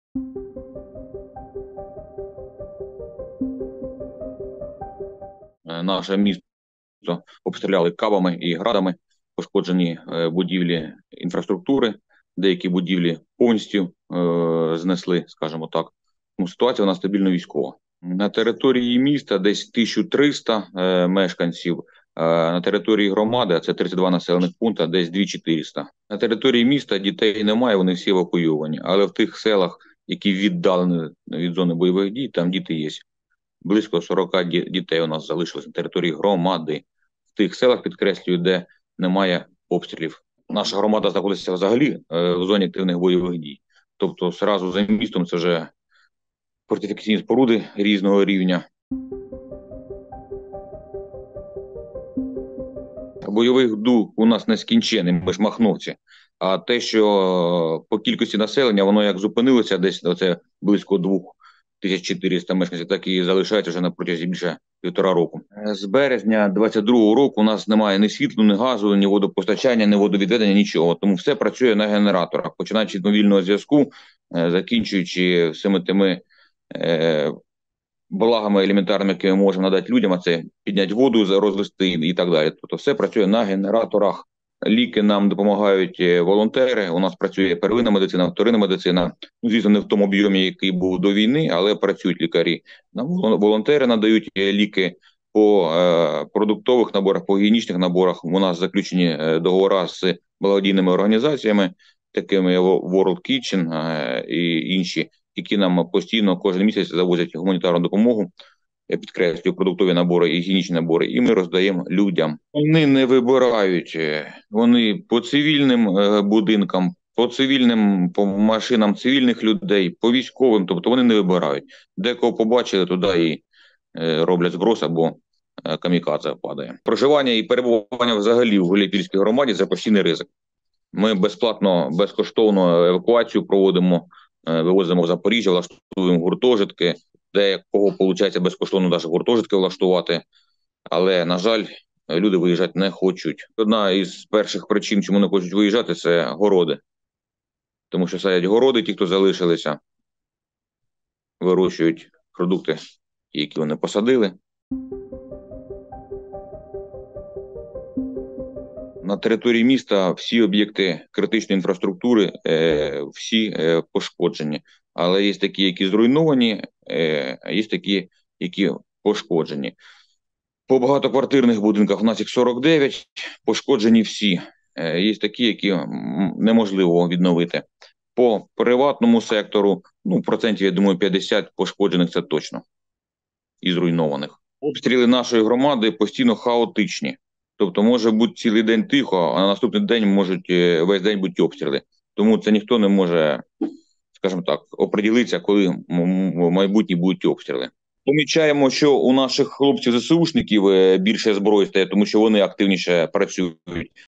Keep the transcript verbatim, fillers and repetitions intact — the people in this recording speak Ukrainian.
Наше місто обстріляли кабами і градами, пошкоджені будівлі інфраструктури, деякі будівлі повністю е, знесли, скажімо так. Ну, ситуація у нас стабільно військова. На території міста десь тисяча триста е, мешканців, е, на території громади, а це тридцять два населених пункти, десь дві тисячі чотириста. На території міста дітей немає, вони всі евакуйовані, але в тих селах, які віддалені від зони бойових дій, там діти є. Близько сорок дітей у нас залишилось на території громади. В тих селах, підкреслюю, де немає обстрілів. Наша громада знаходиться взагалі в зоні активних бойових дій. Тобто, зразу за містом це вже фортифікаційні споруди різного рівня. Бойових дух у нас нескінчений, ми ж махновці. А те, що по кількості населення, воно як зупинилося десь, оце близько двох тисяч чотириста мешканців, так і залишається вже на протязі більше півтора року. З березня двадцять другого року у нас немає ні світлу, ні газу, ні водопостачання, ні водовідведення, нічого. Тому все працює на генераторах, починаючи від мобільного зв'язку, закінчуючи всіми тими е, благами елементарними, які ми можемо надати людям, а це підняти воду, розвести і так далі. Тобто все працює на генераторах. Ліки нам допомагають волонтери, у нас працює первинна медицина, вторинна медицина, ну, звісно, не в тому об'ємі, який був до війни, але працюють лікарі. Волонтери надають ліки по е, продуктових наборах, по гігієнічних наборах. У нас заключені договори з благодійними організаціями, такими як World Kitchen е, і інші, які нам постійно кожен місяць завозять гуманітарну допомогу. Я підкреслюю, продуктові набори і гігієнічні набори, і ми роздаємо людям. Вони не вибирають, вони по цивільним будинкам, по цивільним, по машинам цивільних людей, по військовим, тобто вони не вибирають. Декого побачили, туди і роблять зброс або камікадзе падає. Проживання і перебування взагалі в Гуляйпільській громаді – це постійний ризик. Ми безплатно, безкоштовно евакуацію проводимо, вивозимо в Запоріжжя, влаштуємо гуртожитки, де кого виходить безкоштовно навіть гуртожитки влаштувати, але, на жаль, люди виїжджати не хочуть. Одна із перших причин, чому не хочуть виїжджати, це городи. Тому що садять городи, ті, хто залишилися, вирощують продукти, які вони посадили. На території міста всі об'єкти критичної інфраструктури, всі пошкоджені. Але є такі, які зруйновані, а є такі, які пошкоджені. По багатоквартирних будинках у нас їх сорок дев'ять, пошкоджені всі. Є такі, які неможливо відновити. По приватному сектору, ну, процентів, я думаю, п'ятдесят пошкоджених це точно. І зруйнованих. Обстріли нашої громади постійно хаотичні. Тобто може бути цілий день тихо, а на наступний день можуть весь день бути обстріли. Тому це ніхто не може, скажімо так, оприділитися, коли в майбутнє будуть обстріли. Помічаємо, що у наших хлопців-ЗСУшників більше зброї стає, тому що вони активніше працюють.